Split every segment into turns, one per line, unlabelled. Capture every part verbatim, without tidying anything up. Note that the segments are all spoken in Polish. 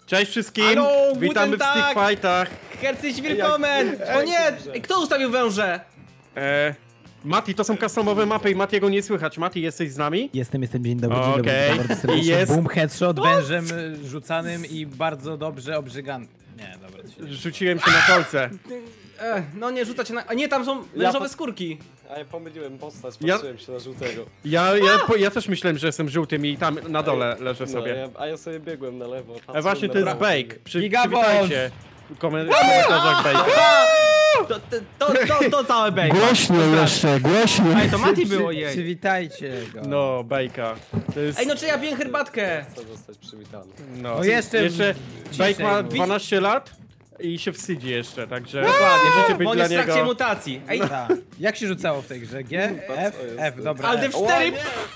Cześć wszystkim!
Halo,
Witamy w Stick Fightach!
Herzlich willkommen! O nie! Ej, kto ustawił węże?
E, Mati, to są customowe mapy i Matiego nie słychać. Mati, jesteś z nami?
Jestem, jestem, dzień dobry, dzień dobry.
Okej.
Bardzo serdecznie.
Jest.
Boom, headshot, wężem y, rzucanym i bardzo dobrze obrzygany. Nie, dobra. To się...
Rzuciłem się na kolce.
E, no nie, rzucać na... A nie, tam są wężowe skórki.
A ja pomyliłem postać,
Ja-
patrzyłem się na żółtego.
Ja, ja, po, ja też myślałem, że jestem żółtym i tam na dole leżę
No,
sobie.
ja, a ja sobie biegłem na lewo.
A
patrzyłem
właśnie
na
to jest
prawo.
Bake. Przy,
Gigabon!
przywitajcie w komen- w komentarzach Bake.
To, to, to, to, to całe bejka.
Głośniej jeszcze, głośniej.
Ej, to Mati było
Przy,
jej.
Przywitajcie go.
No, Bake'a. To jest...
Ej, no czy ja piję herbatkę?
Chcę zostać przywitany.
No,
No jeszcze
jeszcze
ciszej
Bake ma
mów.
dwanaście lat i się wstydzi jeszcze, także
Dokładnie,
możecie
bo,
być
bo on
dla
jest w trakcie
niego...
mutacji. Ej,
Ta. Jak się rzucało w tej grze? G? F?
co jest
F,
to?
dobra.
ale
F.
w cztery...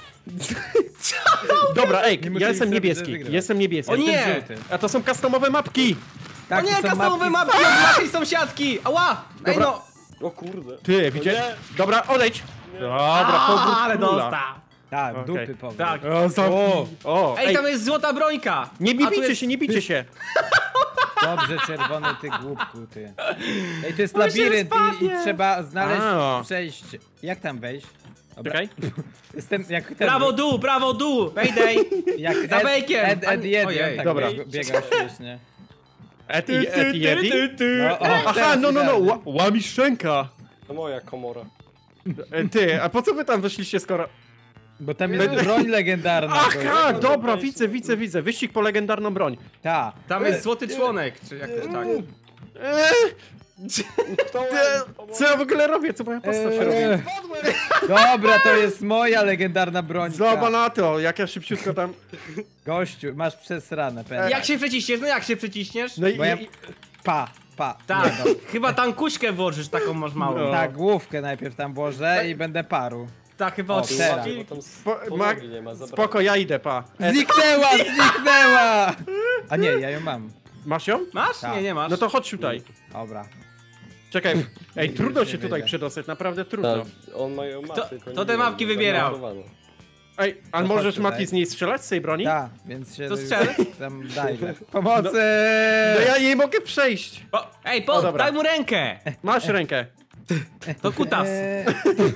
Dobra, ej,
Nie
ja
musieli
jestem
sobie
niebieski,
wygrywać.
jestem niebieski.
O nie!
Jestem żółty.
A to są customowe mapki!
O
Tak,
nie,
to są
kastomowe
mapki-
mapki od naszej sąsiadki! Ała! Ej
Dobra.
no!
O kurde.
Ty, widzisz?
nie.
Dobra, odejdź! Dobra,
A,
powrót
ale
króla.
dostał!
Tak,
Okej.
dupy powrót.
Tak.
O, za...
O.
o,
Ej,
ej,
tam jest złota brońka!
nie
A tu
bijcie
jest-
się, nie bijcie się!
Dobrze, czerwony, ty głupku, ty. Ej, to jest
On się
labirynt i, i
spadnie.
trzeba znaleźć
A.
przejście. Jak tam wejść? Dobra.
Czekaj.
Jestem jak ten...
Prawo dół, prawo dół! Mayday!
Jak
za bejkiem.
Ed, Ed, Ed,
Ojej.
tak
Dobra.
bieg- biegał śmiesznie.
Eti, eti, eti?
No, o,
Aha,
teraz
no, no, no,
idealnie.
ła- łamisz szczęka!
To moja komora.
E, Ty, a po co wy tam weszliście skoro...
Bo tam jest broń legendarna.
Aha,
bo-
dobra, widzę, widzę, widzę. Wyścig po legendarną broń.
Ta.
Tam jest złoty członek, czy jak to tak?
Eee,
Kto
ty, co ja w ogóle robię? Co moja postać
Eee.
robi?
Dobra, to jest moja legendarna broń.
Zobacz na to, jak ja szybciutko tam...
Gościu, masz przesrane pewnie.
Jak się przeciśniesz? No jak się przeciśniesz?
No i...
Bo ja-
i-
Pa, pa.
Tak,
Nie, no.
chyba tankuśkę włożysz taką masz małą.
No.
Tak, główkę najpierw tam włożę i będę paru.
Tak, chyba
O,
od
teraz.
Bo tam
Po, ma,
podłogi nie ma, zabrałem.
spoko, ja idę, pa. E,
Zniknęła, zniknęła! A nie, ja ją mam.
masz ją?
Masz?
Tak.
Nie, nie masz.
No to chodź tutaj.
Dobra.
Czekaj, ej, trudno
Nie
się tutaj
wyjdę.
przedostać, naprawdę trudno.
Tak, on ma ją ma,
To-
tylko
to
nie
te
wiem,
mapki
bo
wybierał.
zamontowano.
Ej, a
No
możesz,
chodź tutaj.
Mati, z niej strzelać, z tej broni?
Tak, więc się
To
już
strzel.
tam daj. Pomocy!
No ja nie mogę przejść.
O, ej,
O,
po,
dobra.
daj mu rękę!
Masz rękę.
To kutas.
Eee,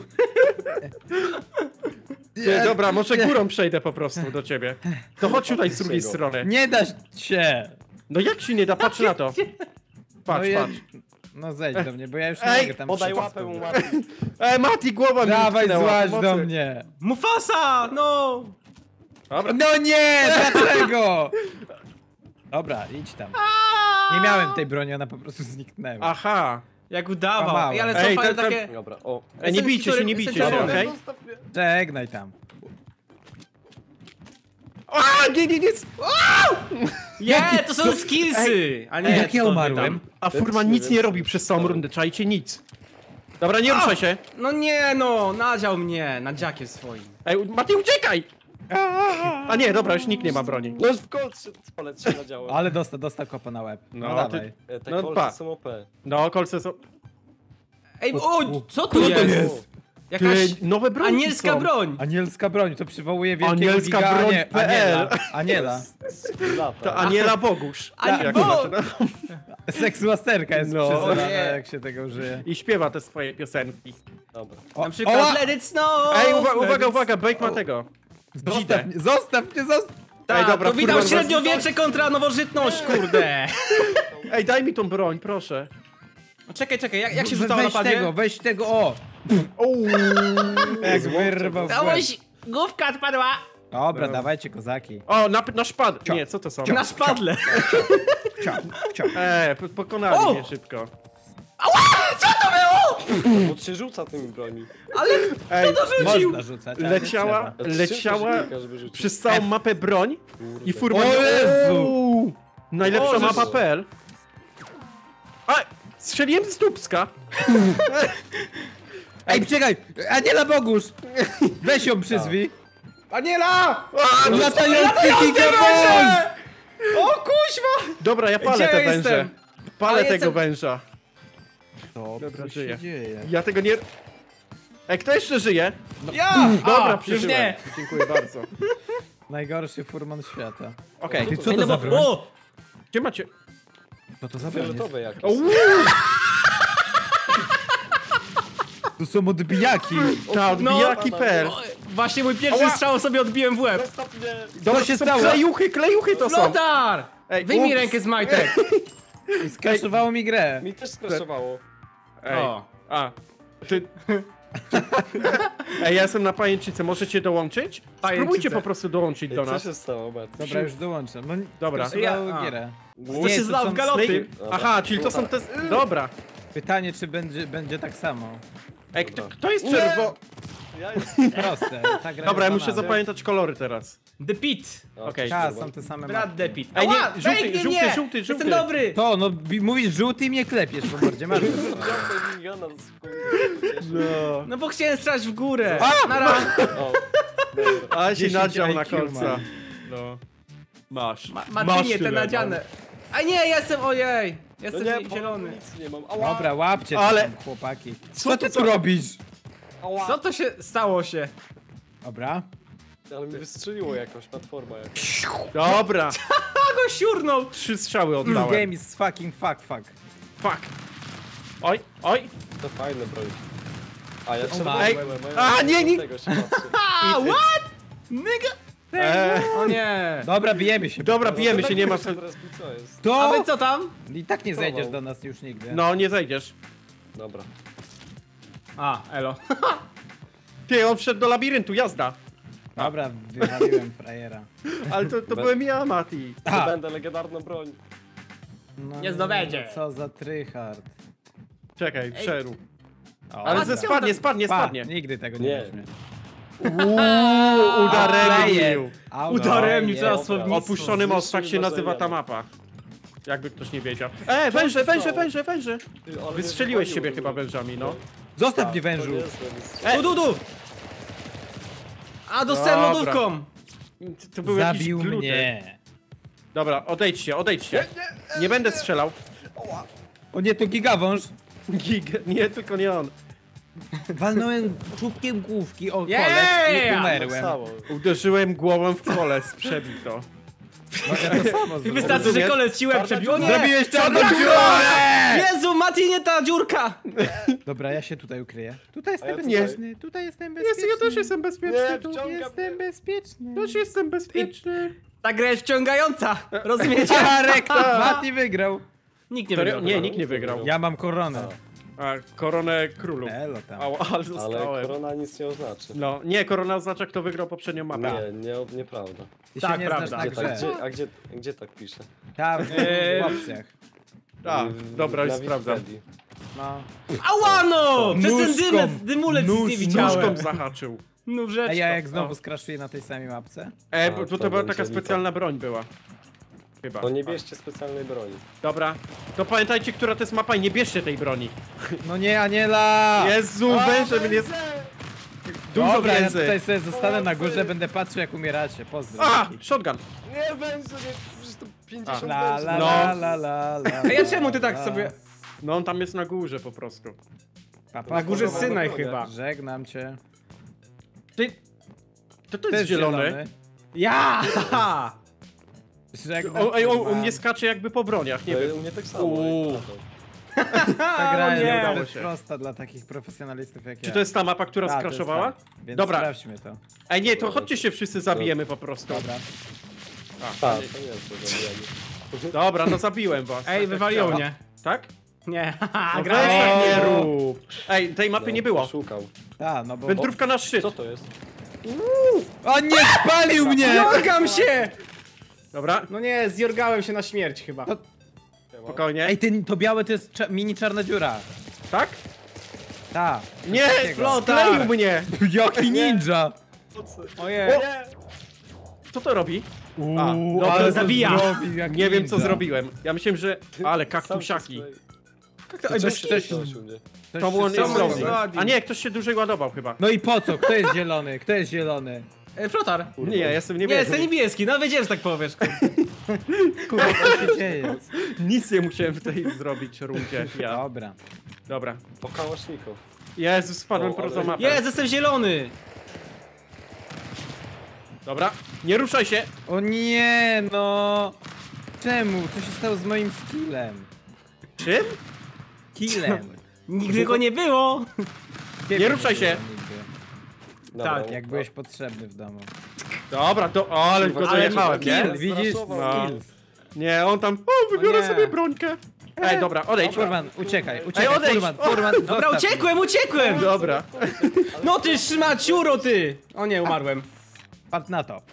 Ty, dobra, może górą przejdę po prostu do ciebie. To chodź tutaj z drugiej
Czego?
strony.
Nie da się!
No jak się nie da? Patrz na to.
No,
Patrz,
ja...
patrz.
no zejdź do mnie, bo ja już nie
Ej,
mogę tam
Podaj
przyjść.
łapę mu Mati.
Ej, Mati, głowa mi
Dawaj,
utknęła,
złaź
pomocy.
do mnie!
Mufasa! No!
Dobra.
No nie, dlaczego? Dobra, idź tam. Nie miałem tej broni, ona po prostu zniknęła.
Aha.
Jak udawał.
Kłamałem.
Ej, ale co
Ej,
fajne
to- to-
takie...
Dobra, o.
Ej, nie
Jestem
bijcie się,
który-
nie
jestem
bijcie się,
czerwony.
okej?
Żegnaj tam.
A, nie, nie, nie.
Nie, to są skillsy! A nie,
Ej, jak ja
to wy
umarłem?
tam.
A
też
Furman
nie
nic
wiem,
nie
co
robi
się
przez całą
stało.
rundę, czajcie nic. Dobra, nie ruszaj się.
No nie no, nadział mnie na dziakie swoim.
Ej, Mati, uciekaj! A nie, dobra, już nikt nie ma broni.
No w kolce spalec się nadziałem.
Ale dostał, dostał kopa na łeb. No,
No,
dawaj.
E, Te
no
kolce
pa.
są O P.
No, kolce są...
Ej,
U,
o,
u.
co tu
to
jest?
jest?
Jakaś
Ty, nowe broni
anielska
są.
broń.
Anielska broń, to przywołuje wielkiego
Anielska
giga...
broń
nie,
P L.
Aniela. Aniela.
Lata.
To Aniela Bogusz.
Ani-
Jak
Bo-
to znaczy, no.
Seksuasterka jest
No.
przyzywana,
Nie.
jak się tego użyje.
I śpiewa te swoje piosenki.
Dobra.
O,
Na przykład
oła!
Let It Snow!
Ej, uwa uwaga,
Let's-
uwaga, Bake ma tego.
Zostaw
Dzidę.
mnie, zostaw mnie, zostaw!
Tak,
Ej, dobra,
to widać
kurwa,
średniowiecze kontra nowożytność, kurde.
Ej, daj mi tą broń, proszę.
No czekaj, czekaj, jak, jak się
We-
rzucało na
weź
padzie?
tego, weź tego, o!
Uuu.
Jak wyrwał w łeb.
Dałoś, główka odpadła.
Dobra, dawajcie kozaki.
O, na, na szpad. Nie, co to są?
Na szpadle.
Ciao, ciao.
Eee, po- pokonali
O!
mnie szybko.
Co to było?
Bo się rzuca tymi broni.
Ale
Ej,
kto to rzucił?
Można rzucać, ale
leciała,
nie trzeba.
leciała
Skrzynka, żeby rzucić.
przez całą mapę broń i Furman...
O Jezu!
Uuu, najlepsza
O,
mapa
Jezu.
P L. A, strzeliłem z dupska.
Ej, czekaj! Aniela Bogusz! Weź ją przyzwij.
Aniela!
Latający
Latający
gigabon!
węże! O kuźwa!
Dobra, ja palę
Gdzie
te
ja
węże.
jestem?
Palę
Ale
tego
jestem-
węża.
Co
Dobra,
tu
żyję.
się dzieje?
Ja tego nie... Ej, kto jeszcze żyje?
Ja!
Dobra,
A, już
przeżyłem.
nie.
Dziękuję bardzo.
Najgorszy furman świata.
Okej.
Ty co
Ej,
to
no
za
bo,
broń?
o!
Gdzie macie?
No to za broń jest.
Fioletowe jakieś.
O, uuu,
Tu są odbijaki.
ta odbijaki
No,
per.
O, właśnie mój pierwszy
Ała.
strzał sobie odbiłem w łeb.
Zostaw mnie!
Dobra,
się
to są
stało?
Klejuchy, klejuchy to są.
Flotar!
Ej,
Wyjmij
ups.
rękę z majtek.
I skraszowało mi grę.
Mi też skraszowało.
Ej,
O.
a. Ty... Ej, ja jestem na pajęczycy, możecie dołączyć?
Pajęczyce.
Spróbujcie po prostu dołączyć
Ej,
do
co
nas.
się stało, Bert?
Dobra, już dołączam. No,
Dobra.
skraszowało
Ja- a.
gierę.
Bo się
to
zlał
są
w galoty.
Snake- Aha, czyli to są te... Dobra.
Pytanie, czy będzie, będzie tak samo.
Ej, kto,
Dobra.
kto jest
Nie!
czerwo...
Ja jestem...
Proste. Ta gra
Dobra, ja
jest
muszę
banalna.
zapamiętać kolory teraz.
The Pit.
Okej.
Ta, są te same
Brat
mapy.
The Pit.
Ej, nie,
Ała,
żółty,
pięknie,
żółty,
nie.
żółty, żółty.
Jestem dobry.
To, no bi- mówisz żółty i mnie klepiesz po mordzie, masz.
Wziąłem miniona z kurde.
No.
No bo chciałem strzelać w górę. Na
O, dobra.
Ale się
dziesięć
nadział na
I Q
końca.
mam.
No. Masz.
Ma,
Masz
Martinie, te
tyle, no.
nadziane. A nie, jestem, ojej.
No
Jestem
nie,
zielony.
bo nic nie mam. Ała!
Dobra, łapcie
Ale-
Ale... chłopaki.
Co
Co ty
to
tu
za-
robisz?
Ała!
Co to się stało się?
Dobra.
Ale mi wystrzeliło jakoś, platforma jakaś.
Dobra.
A go siurnął.
Trzy strzały
This
oddałem.
game is fucking fuck fuck.
Fuck. Oj, oj.
To fajne broń. A ja czerwony
Ej,
byłem,
a,
ja
nie, nie.
do tego się patrzę.
A, what? Nigga.
Eee,
O nie.
Dobra, bijemy się.
dobra, bijemy
No
się,
tak
nie ma
wiesz,
sensu.
teraz mi co jest.
A
To!
wy co tam?
I tak nie
Próbował.
zejdziesz do nas już nigdy.
No, nie zejdziesz.
Dobra.
A, elo.
Ty, on wszedł do labiryntu, jazda.
Dobra, wywaliłem frajera.
Ale to, to
Be-
byłem ja, Mati.
A.
Będę legendarną broń.
No,
Nie zdobędzie.
no, Co za tryhard.
Czekaj, przerób.
O,
Ale
Mati,
ze
czemu
spadnie,
tak-
spadnie,
Pa,
spadnie.
nigdy tego nie
Nie.
weźmie.
Uuu, udaremnił.
Auto,
Udaremnił,
nie.
trzeba słownictwo.
Opuszczony most, tak się nazywa ta mapa. Jakby ktoś nie wiedział. E, węże, węże, węże, węże.
Ty, ale
Wystrzeliłeś
mnie
siebie
wywaliło.
chyba wężami, no.
Zostaw mnie
To
wężu.
nie jest węż.
E,
Du, du, du. A, dostałem
Dobra.
lodówką.
To był jakiś
Zabił
glutek.
mnie.
Dobra, odejdźcie, odejdźcie. Nie będę strzelał.
O nie, to gigawąż.
Gig, nie, tylko nie on.
Walnąłem czubkiem główki o kolec
Yeah!
i umerłem.
Tak samo.
Uderzyłem głową w kolec, przebij to.
No, ja to samo
I
zrobiłem.
wystarczy, że
Rozumiesz?
kolec ci łeb przebił. O nie!
Zrobiłeś czarną
Czarna
dziurę!
Jezu, Mati, nie ta dziurka!
Dobra, ja się tutaj ukryję. Tutaj
A ja
jestem
tutaj.
bezpieczny, tutaj jestem
Jest,
bezpieczny.
ja też jestem bezpieczny.
Nie,
tu.
wciągam
Jestem
mnie.
bezpieczny.
Też jestem bezpieczny.
Ta gra jest wciągająca. Rozumiecie?
Arek, Mati wygrał.
Nikt nie
Serio?
wygrał.
Nie,
chyba.
nikt nie wygrał.
Ja mam koronę.
A, koronę królów.
Elo tam.
Au, ale
Ale
zostałem.
korona nic nie oznaczy.
No, nie, korona oznacza kto wygrał poprzednią mapę.
Nie, nie, nieprawda.
Ty
Tak,
się nie
prawda.
znasz na
Gdzie tak,
grze.
gdzie, a gdzie, gdzie tak pisze?
Tam, w
Eee,
opcjach.
A,
W-
dobra, już
na
sprawdzam.
Wikipedii.
No.
Ała no! Przez ten
Nóżką.
dymec, dymulec nic nie widziałem.
Nóżką zahaczył.
Nóżeczką.
A ja jak
O.
znowu skraszuję na tej samej mapce?
E,
A,
bo, bo
to
to była
będzie
taka
lipa.
specjalna broń była. Chyba.
To nie bierzcie specjalnej broni.
Dobra. To pamiętajcie, która to jest mapa i nie bierzcie tej broni.
No nie, Aniela!
Jezu, wężem jest dużo
Dobra, ja
więcej.
tutaj sobie zostanę na górze, będę patrzył jak umieracie. Pozdro.
A, shotgun.
Nie, węże, nie, przecież to pięćdziesiąt
La
węży.
la
No.
la la la la.
A ja czemu ty tak
la.
sobie...
No on tam jest na górze po prostu.
Pa, pa,
Na górze
pa, pa,
Synaj
pa.
chyba.
Żegnam cię.
Ty... To to
Też
jest zielony.
Ja!
Żegnam
O, ej, o,
cię,
u
mam.
mnie skacze jakby po broniach, nie
Nie
wiem.
U mnie tak samo.
Uuu.
ej,
Ta gra
o
jest
nie.
zbyt
się.
prosta dla takich profesjonalistów jak ja.
Czy to jest ta mapa, która
Ta, to jest
skraszowała?
ta. Więc
Dobra.
sprawdźmy to.
Ej, nie, to chodźcie się wszyscy zabijemy po prostu.
Dobra.
A,
Tak,
nie.
to nie jest do zabijania.
Dobra, no zabiłem was.
Ej,
Tak
wywaliło
chciała.
mnie.
Tak?
Nie,
No
gra
weź tak
O.
nie rób. Ej, tej mapy nie było.
Szukał.
A, no bo...
Wędrówka na szczyt.
Co to jest?
O nie, spalił mnie!
Jorgam się!
Dobra,
No nie, zjorgałem się na śmierć chyba.
To-
spokojnie.
Ej, ty, to białe to jest cza mini czarna dziura.
Tak?
Ta.
Nie,
takiego.
skleił mnie.
Jaki ninja!
Ojej.
Co to robi?
Uuu,
A, dobra,
ale to
zabija.
zrobił jak
Nie wiem co
ninja.
zrobiłem. Ja myślałem, że... Ale
Sam
kaktusiaki.
się sklei.
To, ej, bez
coś-
kitu.
Coś u mnie.
Ktoś
To
się
było nie
Someone
zrobił.
is
zrobił.
loading.
A nie, ktoś się dłużej ładował chyba.
No i po co? Kto jest zielony? Kto jest zielony?
E, Flotar.
Nie, ja jestem
Nie,
niebieski.
jestem niebieski, no wiedziałem, że tak powiesz.
Kurwa, co się dzieje?
Nic nie musiałem w tej zrobić rundzie. Ja.
Dobra.
Dobra.
Po kałaszników.
Jezus, spadłem
O,
poza
ale-
mapę.
Jest, jestem zielony.
Dobra, nie ruszaj się.
O nie, no! Czemu? Co się stało z moim skillem?
Czym?
Killem.
Nigdy go nie było.
Kiedy
Nie ruszaj
było
się.
nigdy?
Dobra,
Tak,
no,
Jak byłeś potrzebny w domu.
Dobra, to... O, ale go
Ale
dojechałem, nie?
Kill, widzisz?
Straszował.
Skills.
Nie, on tam... O, wybiorę
O nie.
sobie brońkę. Ej, dobra, odejdź.
Furman, uciekaj, uciekaj,
odejdź.
Furman,
O,
Furman,
Dobra,
zostaw
uciekłem, uciekłem!
Dobra.
No ty szmaciuro, ty! O nie, umarłem.
mnie. Padł na to.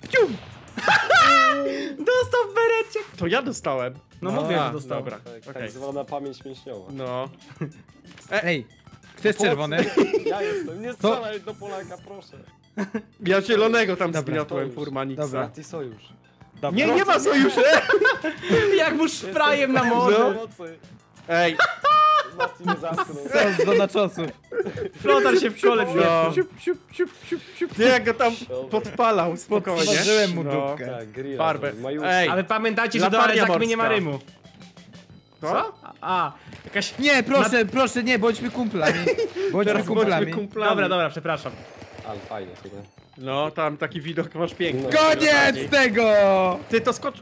Dostał w berecie.
To ja dostałem.
No,
No,
mówię,
a,
że dostał.
dobra.
Tak,
Okej.
tak zwana pamięć mięśniowa.
No.
Ej, kto jest czerwony?
Ja jestem, nie strzelaj do Polaka, proszę.
Ja zielonego tam
Dobra,
zgniotłem
to już.
Furmanica.
Dobra.
Ty sojusz.
Dobra.
Nie, nie ma sojuszu!
Jak mu szprajem na morze.
No.
Pomocy.
Ej,
Mati mnie zamknął.
Co z donaczosów?
Flotar się w szkole
no.
wziął.
Nie, jak go tam podpalał spokojnie.
Smażyłem mu
No.
dupkę.
Tak, grilla.
Barbę.
Majusz.
Ej,
Ale pamiętajcie, że do
Latarnia
Alezakmy nie ma
morska.
rymu.
co?
A, jakaś...
Nie, proszę, proszę, nie, bądźmy kumplami. Bądźmy
Teraz
kumplami.
bądźmy kumplami.
Dobra, dobra, przepraszam.
Ale fajnie chyba.
No, tam taki widok masz piękny.
No.
Koniec tego!
Ty to skocz...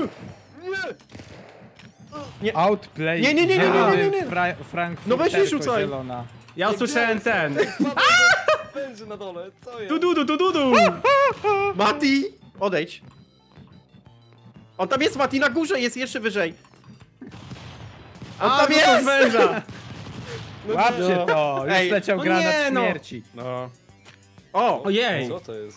Y!
Outplay.
Nie, nie, nie, nie, nie, nie, nie.
Fra Frankfurterko
No weź nie rzucaj.
zielona.
Ja usłyszałem ten.
Będzie na dole, co jest?
Tu dudu, tu dudu!
Mati! Odejdź. On tam jest, Mati, na górze, jest jeszcze wyżej. On
A,
tam
to
jest!
z węża!
Łapcie to! Już
Ej,
leciał
no
granat
nie, no.
śmierci.
No. O!
Ojej!
Co to jest?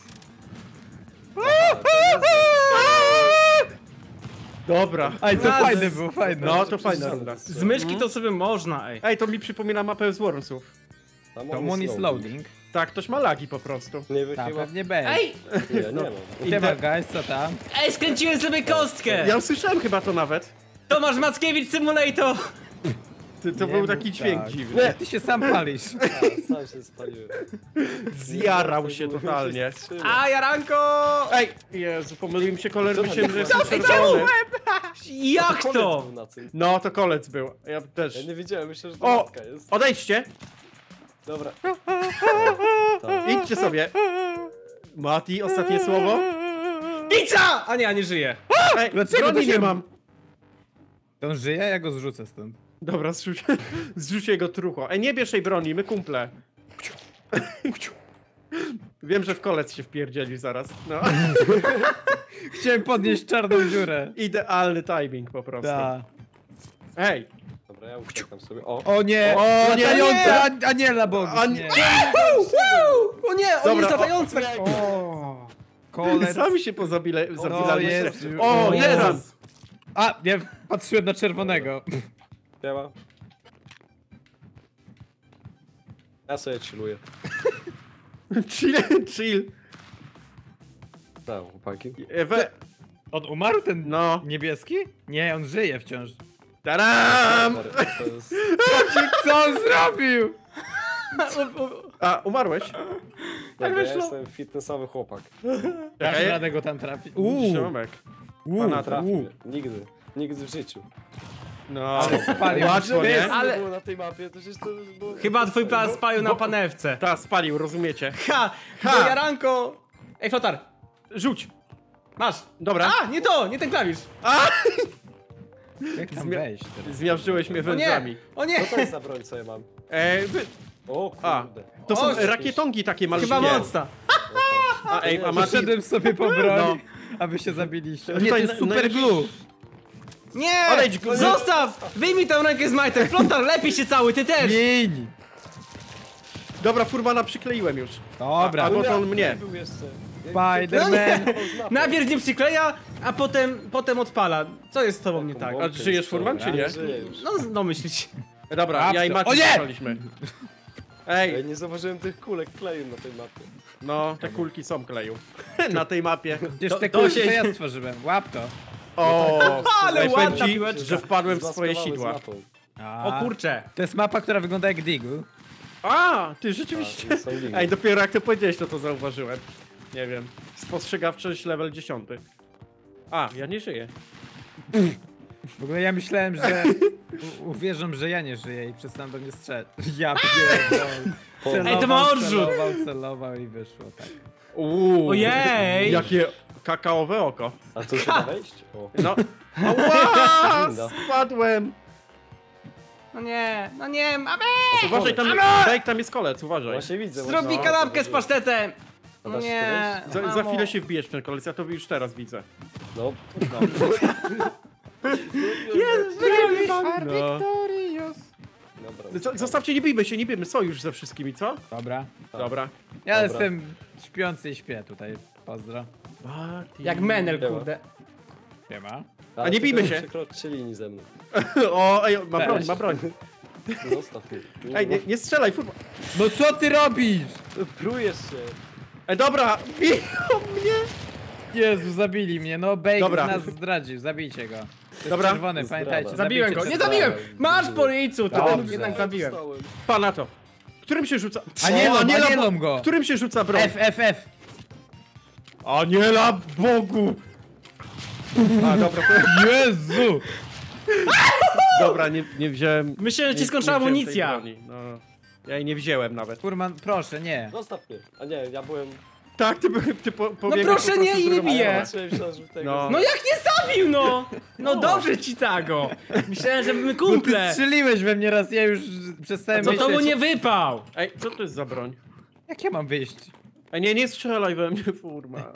Dobra.
Ej, to
Raz.
fajne było, fajne.
No, to fajna runda.
Z myszki to sobie można, ej.
Ej, to mi przypomina mapę z Wormsów.
Tam
To
on
moon is loading.
Tak, ktoś ma lagi po prostu.
Nie wiem,
Tak,
chyba...
pewnie będzie.
Ej!
Nie, nie mam.
I tema, guys, co tam?
Ej, skręciłem sobie kostkę!
Ja usłyszałem chyba to nawet.
Tomasz Mackiewicz Simulator!
Ty, to
Nie
był
mów
taki dźwięk
tak.
dziwny.
Nie, ty się sam palisz.
A, sam się spaliłem.
Zjarał się totalnie.
A, Jaranko!
Ej, Jezu, pomylił mi się kolor,
Co
myślałem, że
tam
jestem
było?
czerwony.
Jak to?
Był na tym.
No, to kolec był. Ja też.
Ja nie wiedziałem, myślę, że to
O!
matka jest.
Odejdźcie!
Dobra.
Idźcie sobie. Mati, ostatnie słowo.
Pizza! A nie, a nie żyje.
Ej,
Dlaczego
broni
to się-
nie mam.
To on żyje? Ja go zrzucę stąd.
Dobra, zrzuć, zrzuć jego trucho. Ej, nie bierz tej broni, my kumple. Wiem, że w kolec się wpierdzieli zaraz. No.
Chciałem podnieść czarną dziurę.
Idealny timing po prostu.
Da.
Ej,
Dobra, ja uciekam sobie. O!
O nie!
O nie,
Latająca
nie!
a- Aniela Bogus,
A
nie.
nie-
O nie, on
Dobra,
jest
o-
latający!
O, kolec.
sami się pozabile,
No
zabilaliście.
jest.
O,
O,
teraz!
A, nie, patrzyłem na czerwonego.
Działa. Ja sobie chilluję.
Chill, chill.
Tak, chłopaki.
E, We...
On umarł, ten
No.
niebieski? Nie, on żyje wciąż.
Taram!
To jest...
Co on zrobił?
A, umarłeś?
Dobra, ja
wyszło.
jestem fitnessowy chłopak.
Dasz
Czekaj.
radę go tam trafić.
Uuu,
Uuu,
Ziomek.
uuu,
Pana
Trafię.
uuu.
Nigdy. Nigdy w życiu.
No,
Ale spalił.
łatwo, nie?
Ale-
Ale... było na tej mapie, to przecież to było...
Chyba twój plan spalił na
bo-
panewce.
Ta, spalił, rozumiecie.
Ha!
Ha!
Bo Jaranko! Ej, Flotar!
Rzuć.
Masz!
Dobra.
A, nie to, nie ten klawisz!
Jak tam
Zmia-
wejść teraz?
Zmiażdżyłeś mnie
O nie!
wężami.
O nie!
Co to jest za broń, co ja mam?
E, wy...
O
A,
kurde.
to są
O,
rakietongi takie malutkie.
Chyba mocna.
A, ej, a Mati...
Poszedłem sobie po broń,
No.
aby się zabiliście. O
No
nie, to
to
jest
naj-
super
najlepszy-
glue.
Nie!
Odejdź go.
Zostaw! Wyjmij tę rękę z majtem! Flotar, lepiej się cały, ty też!
Miń.
Dobra, Furmana przykleiłem już.
Dobra,
A, bo to on
Nie
mnie.
był jeszcze.
Spiderman.
Najpierw nie przykleja, a potem, potem odpala. Co jest z tobą nie tak?
A żyjesz, Furman, czy nie?
Żyję już.
No, no myślić.
Dobra,
Łap
ja i
to.
Mati
O nie!
przykleiśmy.
Ej,
Ej,
nie zauważyłem tych kulek kleju na tej mapie.
no, te kulki są kleju. Na tej mapie.
Przecież
To-
te
to
kulki
się-
to ja stworzyłem. Łap to.
O,
Ale
ej, powiem
ładna
ci,
piłeczka.
że wpadłem w swoje
Zmaskowały
sidła.
z mapą.
A,
O kurcze.
To jest mapa, która wygląda jak Diggle.
A, ty rzeczywiście.
A, są linki.
Ej, dopiero jak to powiedziałeś, to to zauważyłem. Nie wiem. Spostrzegawczość level dziesiąty. A, ja nie żyję.
W ogóle ja myślałem, że u- uwierzą, że ja nie żyję i przestaną do mnie strzelać. Ja pierdolę.
Ej, to ma odrzut.
Celował, celował i wyszło, tak.
Uuu,
Ojej!
Jakie Kakaowe oko.
A tu się da wejść? O.
No. Ała!
Winda.
Spadłem!
No nie, no nie, mamy!
Uważaj, tam, Bejk, tam jest kolec, uważaj.
Właśnie widzę.
Zrób mi
właśnie-
kanapkę z pasztetem!
A
No
dasz
nie,
Za, za
mamo.
chwilę się wbijesz w ten kolec, ja to już teraz widzę.
No.
Jezu,
No.
Dobra.
Co- Zostawcie, nie bijmy się, nie bijmy, sojusz ze wszystkimi, co?
Dobra.
Tak.
Dobra.
Ja
Dobra.
jestem śpiący i śpię tutaj. Pozdro.
Jak Menel, kurde.
Nie ma.
A nie bijmy się.
Przekroczcie linii ze mną.
O, ej, ma
Cześć.
broń, ma broń.
Zostaw mnie.
Ej, nie, nie strzelaj, furwa.
No co ty robisz?
Prujesz się.
Ej, dobra, biją mnie.
Jezu, zabili mnie. No Bake
Dobra.
nas zdradził. Zabijcie go. To jest
Dobra.
czerwony,
Zdrada.
pamiętajcie.
Zabiłem go,
zabijcie
nie
go.
zabiłem! Masz po licu, to
Dobrze.
jednak zabiłem.
Dostałem.
Pa na to. Którym się rzuca?
Anielą,
O, Aniela,
anielą
bo-
go.
Którym się rzuca broń?
F, F, F.
Aniela Bogu! A, dobra, to...
Jezu!
Dobra, nie, nie wziąłem...
Myślałem, że ci
nie-
skończyła
nie wziąłem tej
amunicja.
broni, No, ja jej nie wziąłem nawet.
Furman, proszę, nie.
Zostaw mnie. A nie, ja byłem...
Tak, ty, by- ty po, pobiegłeś
proszę,
po prostu
nie,
z
i nie
drugą
bije.
stronę.
Patrzyłem się na żółtego.
No.
No jak nie zabił, no! No dobrze ci tego! Myślałem, że my
Bo ty
kumple!
strzeliłeś we mnie raz, ja już przestałem
No to mu
myśleć.
nie wypał!
Ej, co to jest za broń?
Jak ja mam wyjść?
Ej, nie, nie strzelaj we mnie, furma.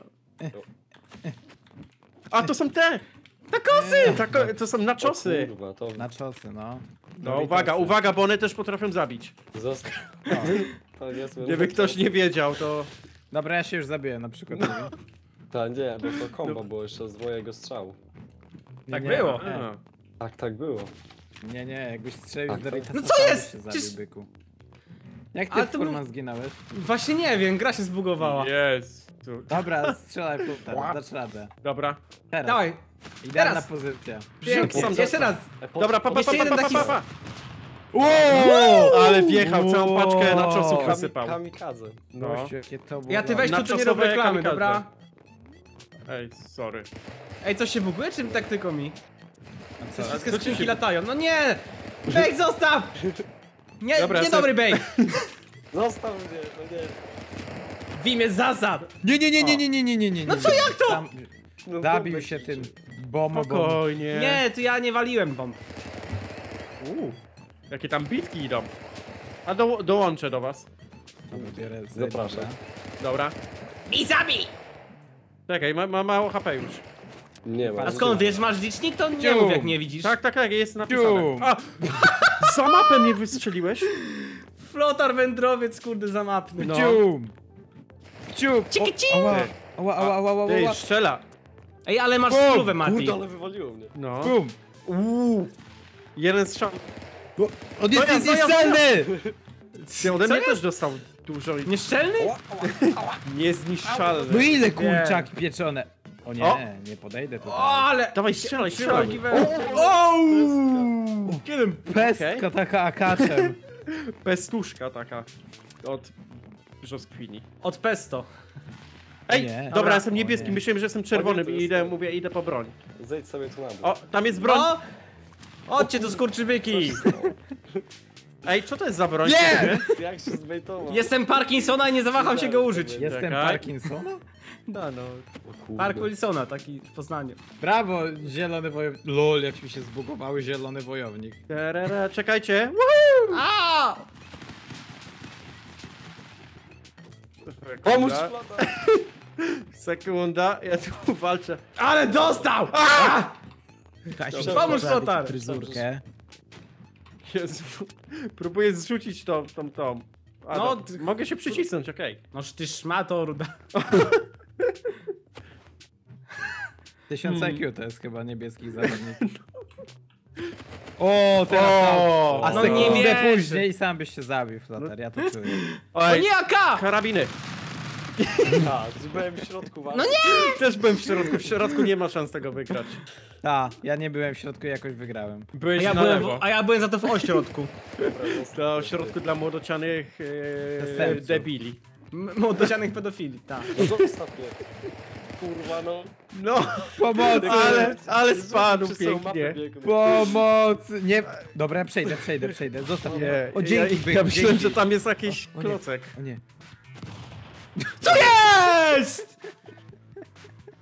A, to są te!
Takosy!
Tak, to są naczosy.
O kurwa, to...
Na czosy, no.
No, uwaga, uwaga, bo one też potrafią zabić.
Zostaw. To nie są...
Gdyby ktoś nie wiedział, to...
Dobra, ja się już zabiłem na przykład.
Tak, nie, bo to kombo było jeszcze z mojego strzału.
Tak
Nie,
było.
Nie,
A.
Tak, tak było.
nie, nie, jakbyś strzelił
Tak,
z
tak.
Doritasa,
No co
to byś
jest?
się
Przecież-
zabił, byku. Jak ty,
Ale to
Furman, zginąłeś?
Właśnie nie wiem, gra się zbugowała.
Jest. Tu.
Dobra, strzelaj, Furman, dasz radę.
Dobra.
Teraz.
Dawaj,
Idealna
teraz.
pozycja.
pięknie,
sam
jeszcze
dostał.
raz.
E, po-
Dobra, pa, pa, pa,
Jeszcze
pa,
jeden
pa, pa,
taki-
pa.
Wow!
Ale wjechał, całą paczkę na czosów
Kami-
wysypał.
Kamikadze.
No.
Gościu, jakie to było...
Ja ty weź
Na
tu, tu nie
czasowe
rób reklamy,
kamikadze.
dobra?
Ej, sorry.
Ej, coś się buguje, czy tak tylko mi?
A co?
Wszystkie
co ci
skrzynki
się-
latają, no nie! Bejk, zostaw! Nie,
Dobra,
nie
se-
dobry Bejk!
Zostaw mnie, no nie.
W imię zasad!
Nie, nie, nie, nie, nie, nie, nie, nie, nie.
No co, jak to?
Sam
No,
zabił
bombę
się
kicie.
tym bombą.
Spokojnie.
Nie, to ja nie waliłem bomb.
Uuu, jakie tam bitki idą. A do, dołączę do was.
Biorę z-
Zapraszam.
Dobra.
I zabij!
Czekaj, ma, ma mało H P już.
Nie ma.
A skąd wiesz, masz licznik? To nie
Cium.
mów jak nie widzisz.
Tak, tak, tak, jest napisane.
Cium.
A! Za mapę mnie wystrzeliłeś?
Flotar wędrowiec, kurde, zamapny.
No.
Cium! Cium!
Ciki, ci.
Ała, ała, ała, ała, ała,
Ej,
ała.
strzela.
Ej, ale masz
Bum.
spluwę, Mati.
Kurde, ale wywaliło mnie.
No.
Bum!
Uuu. Jeden strzał.
On jest
ja, to ja,
niezniszczalny!
Ja ode
Co
mnie
jest?
też dostał dużo i
Nieszczelny?
niezniszczalny.
No ile
Nie.
kurczaki pieczone? O nie,
O.
nie podejdę
O,
tutaj.
ale...
Dawaj, strzelaj, strzelaj.
Ouu! Kiedy?
Pestka
Okej.
taka akaczem.
Pestuszka taka. Od brzoskwini.
Od pesto.
Ej,
Nie.
dobra,
Dobra.
jestem niebieski,
O nie.
myślałem, że jestem
O
czerwonym
nie, to
i
jest
idę,
ten.
mówię, idę po broń.
Zejdź sobie tu na bok.
O, tam jest broń.
No! Chodźcie tu, skurczybyki!
Ej, co to jest za broń?
Nie!
Jak się zbejtował?
Jestem Parkinsona i nie zawaham się go użyć.
Jestem
Czekaj.
Parkinsona?
No, no.
O kurde.
Park Wilsona, taki w Poznaniu.
Brawo, zielony wojownik. Lol, jak mi się zbugowały zielony wojownik.
Terere, czekajcie. Woohoo!
A!
Pomóż
Sekunda.
flota!
Sekunda, ja tu walczę.
Ale dostał! A!
Kasia,
Pomóż,
poprawić
Flotar.
Fryzurkę.
Jezu, próbuję zrzucić tą, tą, tą. A,
No,
no,
ty-
mogę się przycisnąć, okej.
Noż ty szmato, ruda.
tysiąc
Hmm.
I Q to jest chyba niebieskich zawodników. O, teraz
O,
A
no
sekundę
nie wierzę.
później sam byś się zabił, Flotar, ja to czuję.
O
Oj,
nie, A K!
karabiny.
A, byłem w środku walki.
No nie!
Też byłem w środku, w środku nie ma szans tego wygrać.
Ta, ja nie byłem w środku i jakoś wygrałem.
A
Byłeś
ja,
na
byłem,
lewo.
w, a ja byłem za to w ośrodku.
Do środku dla młodocianych e,
Przestępców.
debili.
M- Młodocianych pedofili, tak.
No zostaw mnie. Kurwa, no.
No,
Pomocy!
ale, ale spadł
Przez całą mapę
pięknie.
biegłem.
Pomocy! Nie. Dobra, ja przejdę, przejdę, przejdę. Zostaw mnie.
Nie,
O, dzięki,
ja,
byku,
ja myślałem,
dzięki.
że tam jest jakiś
O, o nie.
klocek.
O nie.
Co jest?!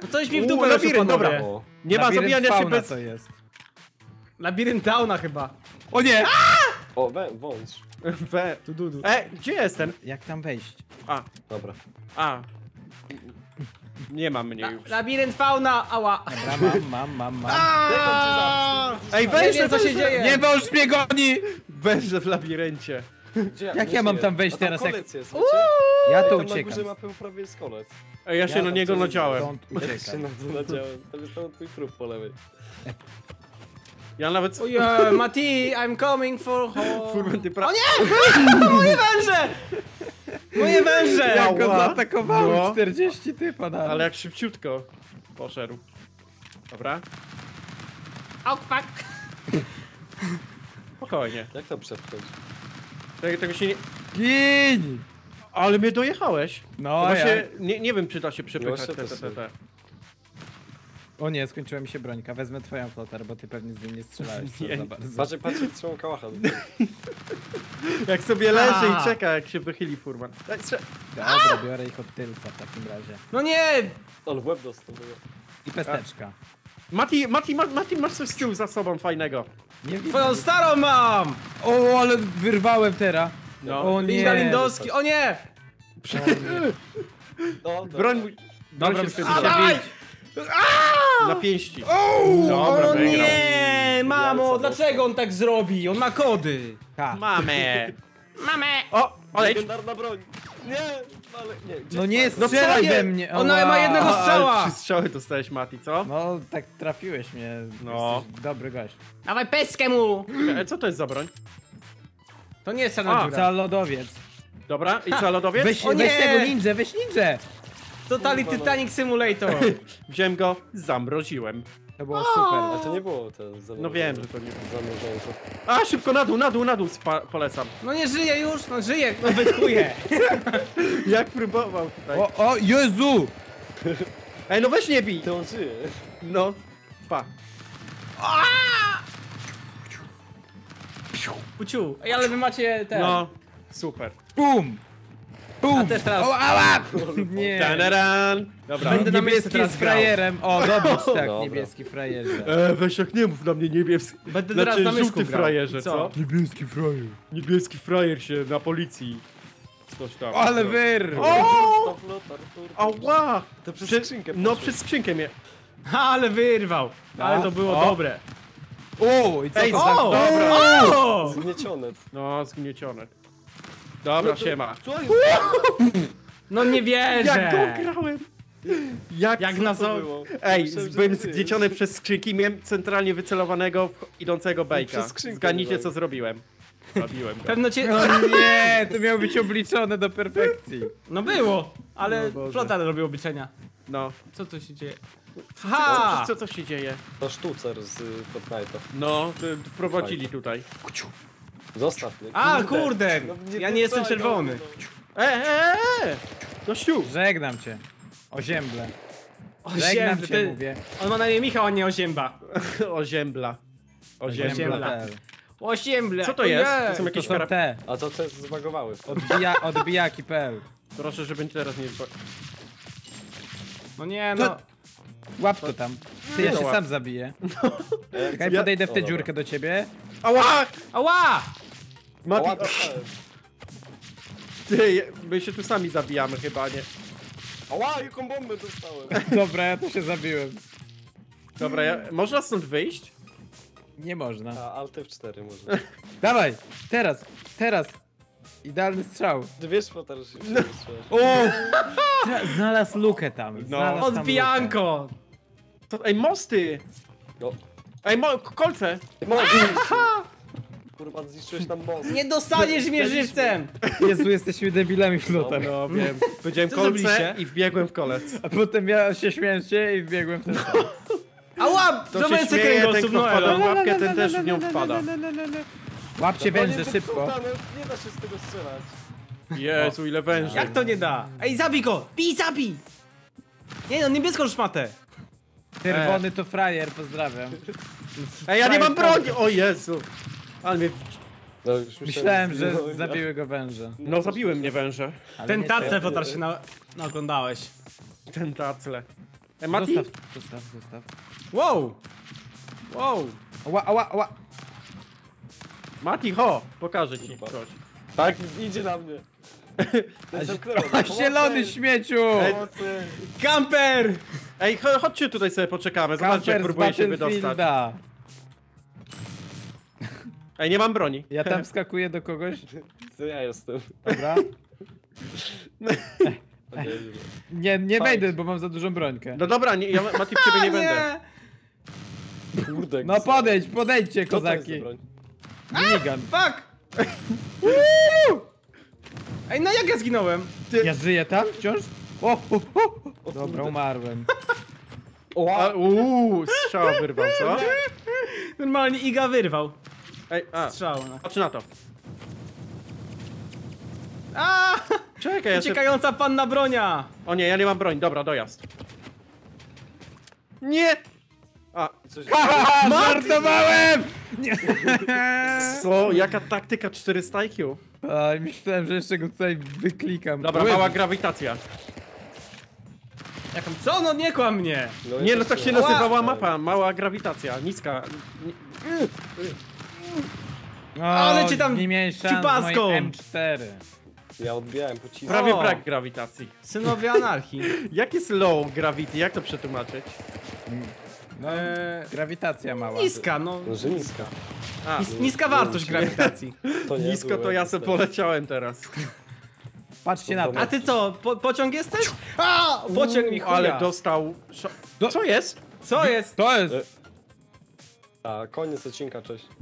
No coś mi w
U,
dupę weszło,
labirynt, dobra.
panowie.
O,
Nie ma
Labirynt
zabijania się
fauna
bez...
to jest.
Labirynt Downa chyba.
O nie!
o we, wąż.
We...
Tu, du, du.
E, gdzie jestem?
Jak tam wejść?
A,
Dobra.
a. Nie ma mnie
La,
już.
labirynt fauna, ała.
Dobra, mam, mam, mam, mam.
Ej,
Nie
węże,
wiem, co się
węże!
dzieje.
Nie, wąż mnie goni!
Węże w labiryncie.
Gdzie,
Jak
nie
ja mam
żyję.
tam wejść
A tam
teraz, jak-
kolec jest, wiecie?
Ja
Ej,
to
tam na
uciekam.
górze mapy prawie jest kolec.
Ej, ja się
Ja
na
tam
niego
coś-
nadziałem.
Stąd
Ja się
uciekam.
na to nadziałem. Tam jest tam twój trup po lewej.
Ja nawet...
Oh yeah, Mati, I'm coming for home.
Furman, ty pra...
O nie! Moje węże! Moje węże!
Ja-
Jak go
Ała.
zaatakowało,
No.
czterdzieści typa na
Ale jak szybciutko poszedł. Dobra,
Oh fuck.
spokojnie.
Jak to przepchnąć?
Tego, tego się nie...
Gin!
Ale mnie dojechałeś.
No
Właśnie
ja.
nie, nie wiem, czy da się przepychać.
Właśnie
Te,
też
te, te, te.
O nie, skończyła mi się brońka. Wezmę twoją flotar, bo ty pewnie z nim nie strzelałeś co
Nie.
za bardzo.
Patrzcie, patrzcie, trzymam kałacha.
Jak sobie leży
A.
i czeka, jak się wychyli furman. Ej, strze-
Dobra, biorę ich od tylca w takim razie.
No nie!
On w łeb dostał. było.
I pesteczka.
Mati, Mati, Ma- Mati, masz coś z tyłu za sobą fajnego.
Nie widzę.
Twoją starą mam!
O, ale wyrwałem teraz.
No.
O nie.
Linda Lindowski, o nie!
No, dobra.
Broń mój...
Dobra,
broń
musimy
się
się
Dawaj!
bić.
na pięści.
O
Dobra, wygrał.
nie! Mamo,
Jalca
dlaczego on tak zrobi? On ma kody.
Ha.
Mamy.
Mamę!
O, odejdź.
Legendarna broń. Nie, ale nie. gdzie
No nie
jest
No
strzelaj
co nie?
we mnie.
Ona
Ała.
ma jednego
A,
strzała.
ale trzy strzały dostałeś, Mati, co?
No, tak trafiłeś mnie.
No.
Jesteś dobry gość.
Dawaj peskę mu!
E, co to jest za broń?
To nie jest
A,
czarna dziura.
Za lodowiec.
Dobra, i co, lodowiec?
Weź,
O
weź
nie!
tego ninja, weź ninja.
Totally
Kurwa, no.
Titanic Simulator.
Wziąłem go, zamroziłem.
To było super.
A to nie było ten zanurzone.
No wiem, że to nie było.
Zanurzone.
A, szybko na dół, na dół, na dół spa- polecam.
No nie żyje już, no żyje, no wytkuje.
Jak próbował tutaj.
O, o, Jezu!
Ej, no weź nie bij.
Ty on żyje.
No, pa.
Puciu, ej, ale wy macie ten.
No, super.
Bum! Bum!
A też teraz-
O, ała! Nie.
Tanaran. Dobra.
Będę na miejscu
Niebieski
teraz
z
grał.
frajerem. O, dobrze, tak,
Dobra.
niebieski frajerze.
E, weź jak nie mów na mnie niebieski.
Będę
Znaczy,
teraz na myszku
żółty
grał.
frajerze,
I
co?
Niebieski frajer.
Niebieski frajer się na policji. Coś tam.
Ale wyr!
O!
Stop lotar, kurwa.
Ała!
To przez
Prze-
skrzynkę
No,
poszło.
przez skrzynkę mnie.
Ale wyrwał. Ale to było
O.
dobre.
O, i co
Ej,
to
za-
za...
dobra.
O!
Zgniecione.
No, zgniecione. Dobra, siema.
Co jest?
No nie wierzę.
Jak to grałem? Jak,
Jak
co
na
to
so...
było?
Ej,
Myślałem, że
byłem
nie żyjesz.
zgnieciony przez skrzynki, miałem centralnie wycelowanego w idącego bejka.
Przez skrzynkę
Zgadnijcie,
byłem.
co zrobiłem. Zabiłem go.
Pewno cię...
O nie, to miało być obliczone do perfekcji.
No było, ale
No Boże.
flota robił obliczenia.
No.
Co tu się dzieje?
Co,
Ha!
co, co się dzieje?
To sztucer z y, Fortnite'a.
No, y, wprowadzili tutaj.
Zostaw mnie.
A, kurde!
No,
Ja nie jestem
pytaj,
czerwony.
no.
E, e, e! No siu!
Żegnam cię. Ozięble.
O
Żegnam
ziemble,
cię,
ty...
mówię.
On ma na imię Michał, a nie Ozięba.
O ziembla. O
Oziębla.
ziembla.
O ziemble.
Co to jest? To są
To
jakieś
są
karab...
te.
A to te zbagowały.
Odbija, odbijaki kropka p l.
Proszę, żeby teraz nie...
No nie no.
To- Łap to tam. Ty, ja
Nie
się
łap.
sam zabiję.
E,
Czekaj,
Ja-
podejdę w
O,
tę
dobra.
dziurkę do ciebie.
Ała!
Ała!
Mati...
Ała, dostałem.
Ty, my się tu sami zabijamy chyba, nie?
Ała, jaką bombę dostałem.
Dobra, ja tu się zabiłem.
Dobra, ja... można stąd wyjść?
Nie można.
A, Alt F cztery może.
Dawaj, teraz, teraz. Idealny strzał.
Ty wiesz, Flotar, że się przemyślesz.
O! Tra- Znalazł lukę tam. znalazł tam
Odbijanko!
To... Ej, mosty!
No.
Ej, mo... kolce!
Most! Kurwa, zniszczyłeś tam most.
Nie dostaniesz mnie żywcem!
lukę. Jezu, jesteśmy debilami flotar.
No wiem. Powiedziałem
Co
kolce
zrobiliście?
i wbiegłem w kolec.
A potem ja się śmiałem z ciebie i wbiegłem w ten sam.
Ała!
To się
Zamęcę
śmieje, ten
kręgosłup
kto wpada w
Noela.
łapkę, ten też w nią wpada.
Łapcie
No,
węże
nie
szybko.
popsuta, no, nie da się z tego strzelać.
Jezu, ile węży.
Jak to nie da? Ej, zabij go! Bij, zabij! Nie no, niebieską szmatę.
Czerwony to frajer, pozdrawiam.
Ej, ja nie mam broni! O Jezu! Ale mnie...
No, już
Myślałem, że
no,
zabiły go węże.
No, zabiły mnie węże.
Ale
Ten
nie
tacel
ty.
Flotar się na... naoglądałeś.
Ten tacle. E, Mati?
Zostaw, zostaw, zostaw.
Wow! Wow!
Ała, ała, ała.
Mati, ho! Pokażę ci
Super.
coś.
Tak, idzie na mnie.
A,
Zamknęło.
a zielony śmieciu!
Pomocy.
Kamper!
Ej, cho- chodźcie tutaj sobie poczekamy, zobaczcie jak
Kamper z
próbuję się wydostać.
Battlefielda.
Ej, nie mam broni.
Ja tam wskakuję do kogoś.
To ja jestem.
Dobra.
To nie wiem.
Nie, nie
Fajnie.
wejdę, bo mam za dużą brońkę.
No dobra, nie, ja Mati w ciebie nie będę.
Kurde,
No podejdź, podejdźcie,
Co to jest za
kozaki.
broń?
Minigun.
Fuck! Ej, no jak ja zginąłem?
Ja żyję tam wciąż? O, o, o.
O
Dobra,
kurde.
umarłem.
A, uuu, strzał wyrwał, co?
Normalnie Iga wyrwał
Ej, a,
strzał. No.
patrz na to.
A!
Czekaj, ja się...
Uciekająca panna bronia!
O nie, ja nie mam broni, dobra, dojazd. Nie! A,
Coś...
Haha, żartowałem! Nie.
co? Jaka taktyka czterysta I Q?
Oj, myślałem, że jeszcze go tutaj wyklikam.
Dobra,
Ły-
mała grawitacja.
Jaką? Co? No nie kłam mnie!
i
Nie, no
to
tak się
słyszę.
nazywała mapa, mała grawitacja, niska. Nie-
O,
Ale cię tam
nie miałeś szans z
ciupaską.
moim M cztery.
Ja odbijałem pocisk.
Prawie
O.
brak grawitacji.
Synowie anarchii.
Jak jest low gravity? Jak to przetłumaczyć?
No,
Eee,
grawitacja mała.
niska, no.
No, że niska.
A,
Nis niska wartość grawitacji.
To nie
nisko
było
to ja se
niestety.
poleciałem teraz.
Patrzcie na to.
A ty co? Po pociąg jesteś? A! Pociąg mi chuja.
Ale dostał... szo-
Do-
Co jest?
Co jest?
To jest...
A, koniec odcinka, cześć.